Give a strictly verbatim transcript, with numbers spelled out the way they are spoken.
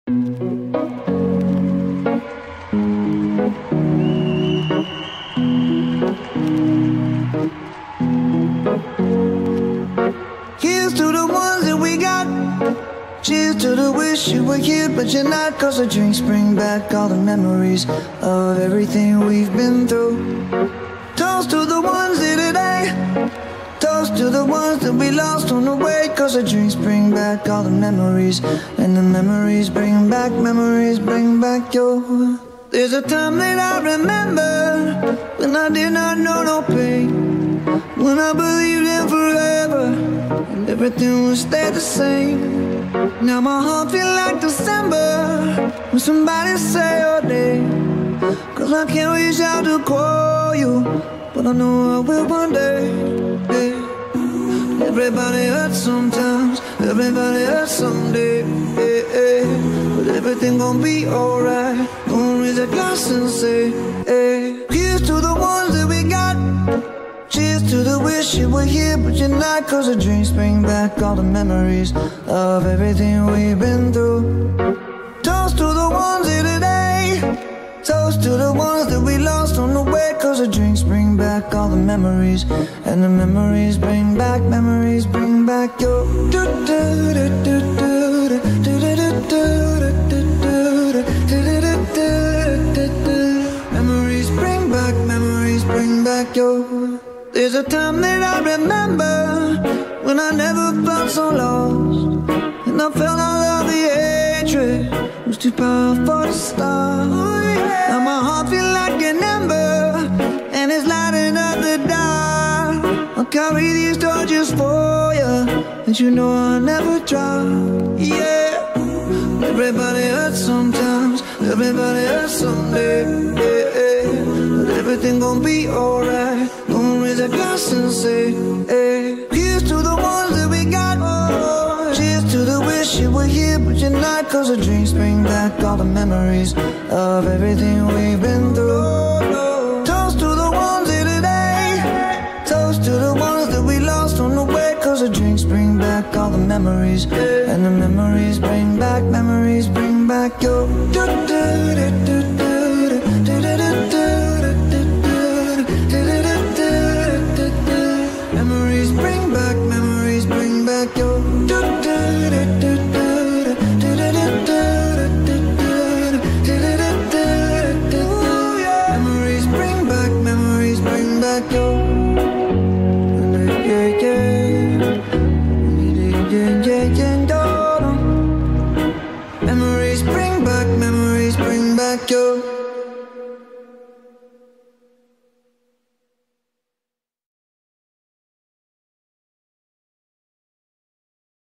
Here's to the ones that we got. Cheers to the wish you were here but you're not. Cause the drinks bring back all the memories of everything we've been through. Toast to the ones here today. Toast to the ones that we lost on the way. Cause the drinks bring back all the memories. And the memories bring back, memories bring back your. There's a time that I remember when I did not know no pain, when I believed in forever and everything would stay the same. Now my heart feel like December when somebody say your name. Cause I can't reach out to call you, but I know I will one day. Hey. Everybody hurts sometimes, everybody hurts someday. Hey, hey. But everything gon' be alright. Gonna raise a glass and say, hey. Here's to the ones that we got. Cheers to the wish you were here but you're not. Cause the drinks bring back all the memories of everything we've been through. Toast to the ones here today. Toast to the ones that we lost on the way. Cause the drinks bring back all the memories. And the memories bring back, memories bring back your. Memories bring back, memories bring back your. There's a time that I remember when I never felt so lost, and I felt all of the hatred was too powerful to stop. Now my heart feel like an ember and it's lighting up the dark. I'll carry these torches for you, and you know I'll never drop. Yeah. Everybody hurts sometimes, everybody hurts someday. Yeah, yeah. But everything gon' be alright. Gonna raise a glass and say, hey. Here's to the ones that we got. Oh, cheers to the wish you were here but you're not. Cause the drinks bring back all the memories of everything we've been through. Toast to the ones here today. Toast to the ones that we lost on the way. Cause the drinks bring back all the memories. And the memories bring back, memories bring back your. Memories bring back, memories bring back your. Memories bring back, memories bring back your. Yeah, yeah, yeah, yeah. Memories bring back, memories bring back your.